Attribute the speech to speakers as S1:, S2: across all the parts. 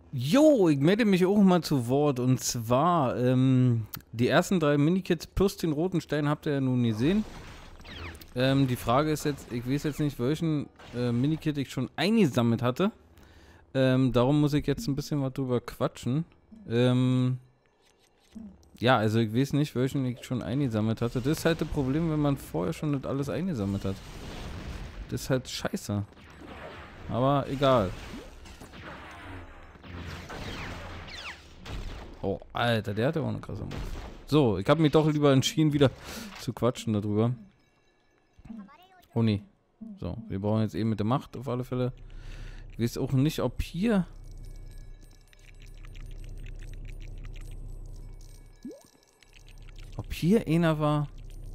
S1: Jo, ich melde mich auch mal zu Wort. Und zwar, die ersten 3 Minikits plus den roten Stein habt ihr ja nun gesehen. Die Frage ist jetzt, ich weiß jetzt nicht, welchen Minikit ich schon eingesammelt hatte. Darum muss ich jetzt ein bisschen was drüber quatschen. Ja, also ich weiß nicht, welchen ich schon eingesammelt hatte. Das ist halt das Problem, wenn man vorher schon nicht alles eingesammelt hat. Das ist halt scheiße. Aber egal. Oh, Alter, der hat ja auch eine krasse Move. So, ich habe mich doch lieber entschieden, wieder zu quatschen darüber. Oh nee. So, wir brauchen jetzt eben mit der Macht auf alle Fälle. Ich weiß auch nicht, ob hier... Ob hier einer war...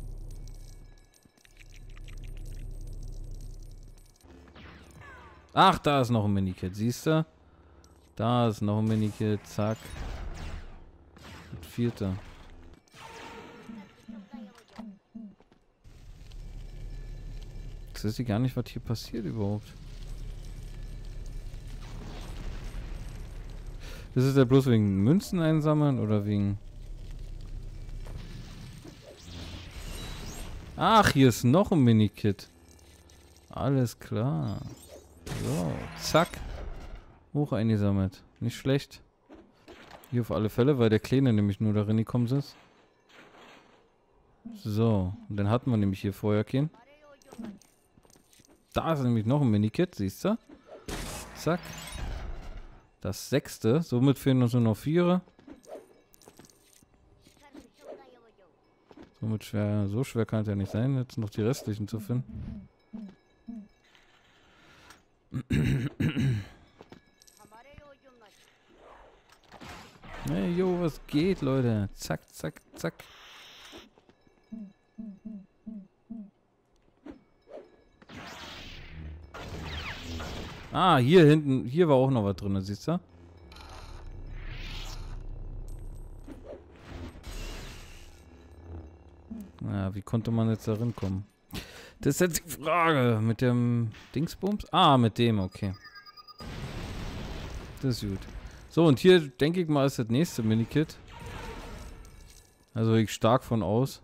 S1: Ach, da ist noch ein Minikit, siehst du? Da ist noch ein Minikit, zack. Das 4. Jetzt weiß ich gar nicht, was hier passiert überhaupt. Ist es ja bloß wegen Münzen einsammeln oder wegen... Ach, hier ist noch ein Minikit. Alles klar. So, zack. Hoch eingesammelt. Nicht schlecht. Hier auf alle Fälle, weil der Kleine nämlich nur darin gekommen ist. So, und dann hatten wir nämlich hier vorher keinen. Da ist nämlich noch ein Minikit, siehst du? Zack. Das 6. Somit fehlen uns nur noch 4. Somit schwer, so schwer kann es ja nicht sein, jetzt noch die restlichen zu finden. Hey, jo, was geht, Leute? Zack, zack, zack. Ah, hier hinten, hier war auch noch was drin, siehst du? Ja, wie konnte man jetzt da kommen? Das ist jetzt die Frage. Mit dem Dingsbums? Ah, mit dem, okay. Das ist gut. So, und hier, denke ich mal, ist das nächste Minikit. Also ich stark von aus.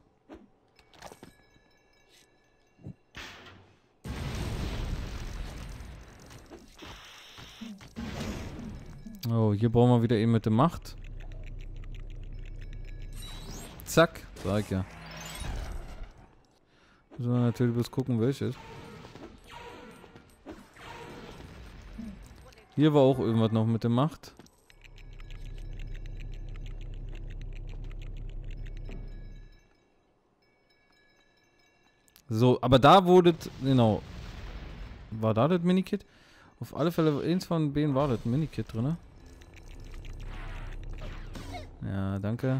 S1: Oh, hier brauchen wir wieder eben mit der Macht. Zack, sag ich ja. Müssen wir natürlich bloß gucken, welches. Hier war auch irgendwas noch mit der Macht. So, aber da wurde, genau. War da das Minikit? Auf alle Fälle, eins von beiden war das Minikit drin. Ja, danke.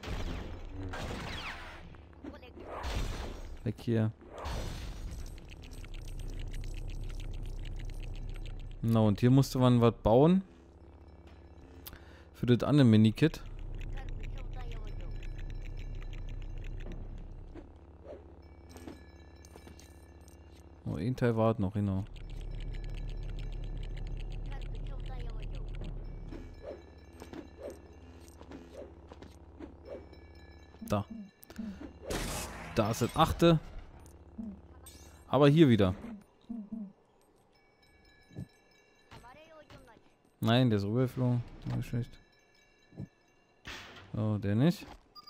S1: Weg hier. Na, und hier musste man was bauen. Für das andere Minikit. Oh, ein Teil war noch, genau. Da. Da ist das 8. Aber hier wieder. Nein, der ist rübergeflogen. Nicht schlecht. Oh, der nicht.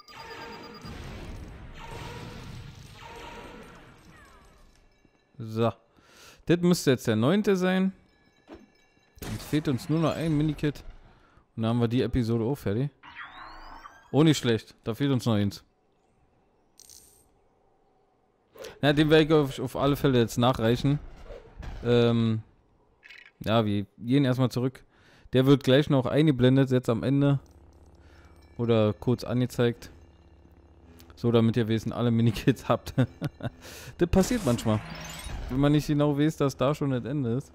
S1: So. Das müsste jetzt der 9. sein. Jetzt fehlt uns nur noch ein Minikit. Und dann haben wir die Episode auch fertig. Oh, nicht schlecht. Da fehlt uns noch eins. Ja, den werde ich auf alle Fälle jetzt nachreichen. Ja, wir gehen erstmal zurück. Der wird gleich noch eingeblendet, jetzt am Ende. Oder kurz angezeigt. So, damit ihr wissen, alle Minikits habt. Das passiert manchmal. Wenn man nicht genau weiß, dass da schon das Ende ist.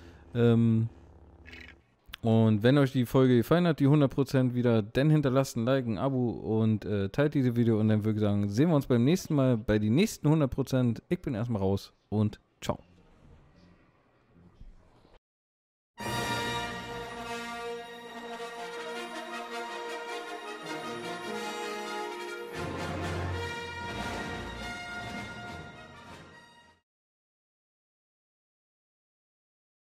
S1: Und wenn euch die Folge gefallen hat, die 100% wieder, dann hinterlasst ein Like, ein Abo und teilt diese Video. Und dann würde ich sagen, sehen wir uns beim nächsten Mal bei den nächsten 100%. Ich bin erstmal raus und ciao.